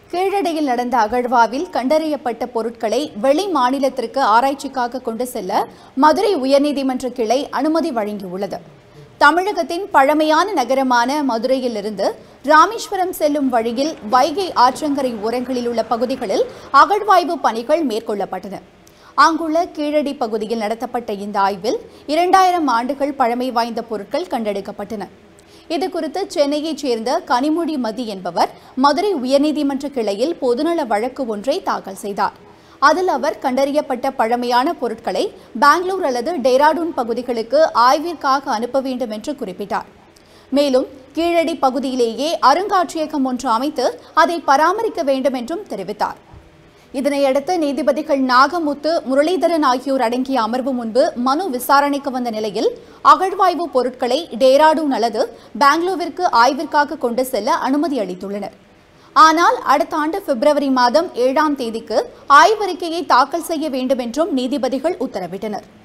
கீழடியில் நடந்த அகழ்வாவில் கண்டறியப்பட்ட பொருட்களை வெளி மாநிலத்திற்கு ஆராய்ச்சிக்காக கொண்டு செல்ல மதுரை உயர்நீதிமன்ற கிளை அனுமதி வழங்கியுள்ளது. தமிழகத்தின் பழமையான நகரமான மதுரையிலிருந்து ராமேஸ்வரம் செல்லும் வழியில் வைகை ஆற்றங்கரை ஓரங்களில் உள்ள பகுதிகளில் அகழ்வாய்வு பணிகள் மேற்கொள்ளப்பட்டன. அங்குள்ள கீழடி பகுதியில் நடத்தப்பட்ட இந்த ஆய்வில் 2000 ஆண்டுகள் பழமை வாய்ந்த பொருட்கள் கண்டெடுக்கப்பட்டன. இதுகுறித்து சென்னையைச் சேர்ந்த கனிமொழி மதி என்பவர் மதுரை உயர்நீதிமன்ற கிளையில் பொதுநல வழக்கு ஒன்றை தாக்கல் செய்தார். அதில் அவர் கண்டறியப்பட்ட பழமையான பொருட்களை பெங்களூர் அல்லது டேராடூன் பகுதிகளுக்கு ஆய்விற்காக அனுப்ப வேண்டும் என்று குறிப்பிட்டார். மேலும் கீழடி பகுதியிலேயே அருங்காட்சியகம் ஒன்று அமைத்து அதை பராமரிக்க வேண்டும் என்றும் தெரிவித்தார். இதனையடுத்து நீதிபதிகள் நாகமுத்து, முரளிதரன் ஆகியோர் அடங்கிய அமர்வு முன்பு மனு விசாரணைக்கு வந்த நிலையில் அகழ்வாய்வு பொருட்களை டேராடூன் அல்லது பெங்களூருக்கு ஆய்விற்காக கொண்டு செல்ல அனுமதி அளித்துள்ளனர். ஆனால் அடுத்த ஆண்டு பிப்ரவரி மாதம் 7ஆம் தேதிக்கு ஆய்வறிக்கையை தாக்கல் செய்ய வேண்டும் என்றும் நீதிபதிகள் உத்தரவிட்டனர்.